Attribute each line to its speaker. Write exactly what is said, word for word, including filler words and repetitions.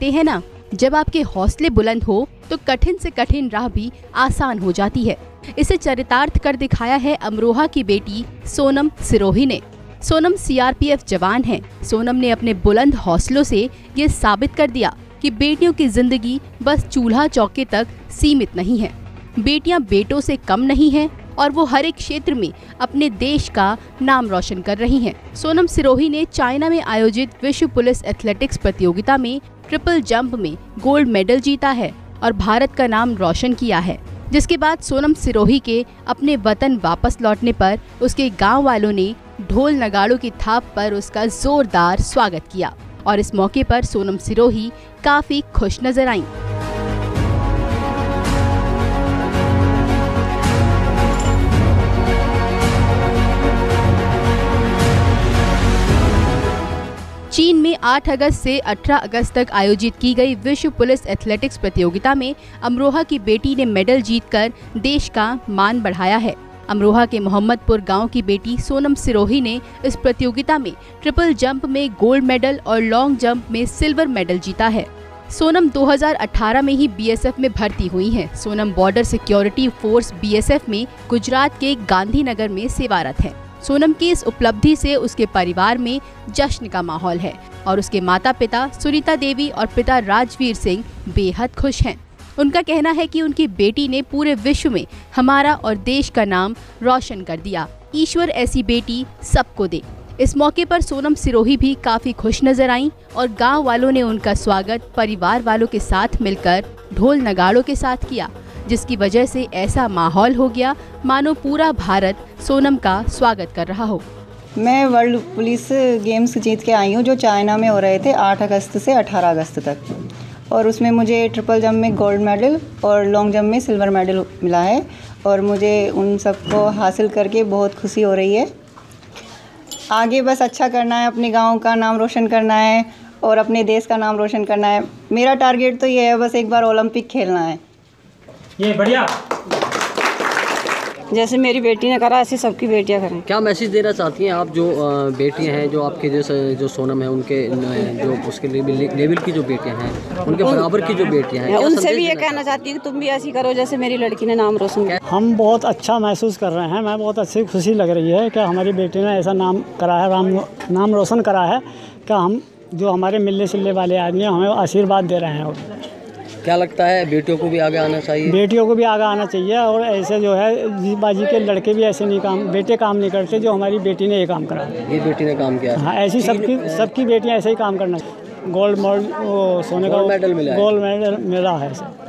Speaker 1: कहते हैं ना, जब आपके हौसले बुलंद हो तो कठिन से कठिन राह भी आसान हो जाती है। इसे चरितार्थ कर दिखाया है अमरोहा की बेटी सोनम सिरोही ने। Sonam C R P F जवान है। सोनम ने अपने बुलंद हौसलों से ये साबित कर दिया कि बेटियों की जिंदगी बस चूल्हा चौके तक सीमित नहीं है। बेटियां बेटों से कम नहीं हैं और वो हर एक क्षेत्र में अपने देश का नाम रोशन कर रही हैं। सोनम सिरोही ने चाइना में आयोजित विश्व पुलिस एथलेटिक्स प्रतियोगिता में ट्रिपल जंप में गोल्ड मेडल जीता है और भारत का नाम रोशन किया है, जिसके बाद सोनम सिरोही के अपने वतन वापस लौटने पर उसके गांव वालों ने ढोल नगाड़ों की थाप पर उसका जोरदार स्वागत किया और इस मौके पर सोनम सिरोही काफी खुश नजर आईं। चीन में आठ अगस्त से अठारह अगस्त तक आयोजित की गई विश्व पुलिस एथलेटिक्स प्रतियोगिता में अमरोहा की बेटी ने मेडल जीतकर देश का मान बढ़ाया है। अमरोहा के मोहम्मदपुर गांव की बेटी सोनम सिरोही ने इस प्रतियोगिता में ट्रिपल जंप में गोल्ड मेडल और लॉन्ग जंप में सिल्वर मेडल जीता है। सोनम दो हज़ार अठारह में ही बी एस एफ में भर्ती हुई हैं। Sonam border security force B S F में गुजरात के गांधीनगर में सेवारत है। सोनम की इस उपलब्धि से उसके परिवार में जश्न का माहौल है और उसके माता पिता सुनीता देवी और पिता राजवीर सिंह बेहद खुश हैं। उनका कहना है कि उनकी बेटी ने पूरे विश्व में हमारा और देश का नाम रोशन कर दिया। ईश्वर ऐसी बेटी सबको दे। इस मौके पर सोनम सिरोही भी काफी खुश नजर आईं और गांव वालों ने उनका स्वागत परिवार वालों के साथ मिलकर ढोल नगाड़ों के साथ किया, जिसकी वजह से ऐसा माहौल हो गया मानो पूरा भारत सोनम का स्वागत कर रहा हो।
Speaker 2: मैं वर्ल्ड पुलिस गेम्स जीत के आई हूँ जो चाइना में हो रहे थे आठ अगस्त से अठारह अगस्त तक, और उसमें मुझे ट्रिपल जंप में गोल्ड मेडल और लॉन्ग जंप में सिल्वर मेडल मिला है और मुझे उन सबको हासिल करके बहुत खुशी हो रही है। आगे बस अच्छा करना है, अपने गांव का नाम रोशन करना है और अपने देश का नाम रोशन करना है। मेरा टारगेट तो ये है, बस एक बार ओलंपिक खेलना है।
Speaker 3: ये बढ़िया।
Speaker 4: जैसे मेरी बेटी ने करा ऐसे सबकी बेटियां करें।
Speaker 5: क्या मैसेज देना चाहती हैं आप, जो बेटियां हैं, जो आपके जैसे जो सोनम है, उनके जो उसके लेवल की जो बेटियां हैं, उनके बराबर की जो बेटियां हैं,
Speaker 4: उनसे भी ये कहना चाहती हूँ कि तुम भी ऐसी करो जैसे मेरी लड़की ने नाम रोशन किया।
Speaker 3: हम बहुत अच्छा महसूस कर रहे हैं। मैं बहुत अच्छी खुशी लग रही है कि हमारी बेटी ने ऐसा नाम करा है, नाम नाम रोशन करा है कि हम जो हमारे मिलने सिलने वाले आदमी हैं हमें आशीर्वाद दे रहे हैं।
Speaker 5: क्या लगता है बेटियों को भी आगे आना चाहिए?
Speaker 3: बेटियों को भी आगे आना चाहिए और ऐसे जो है जीबाजी के लड़के भी ऐसे नहीं काम बेटे काम नहीं करते जो हमारी बेटी ने ये काम करा।
Speaker 5: ये बेटी ने काम किया।
Speaker 3: हाँ, ऐसी सबकी सबकी बेटियां ऐसे ही काम करना चाहिए। गोल्ड मेडल, सोने का
Speaker 5: मेडल मिला,
Speaker 3: गोल्ड मेडल मिला है।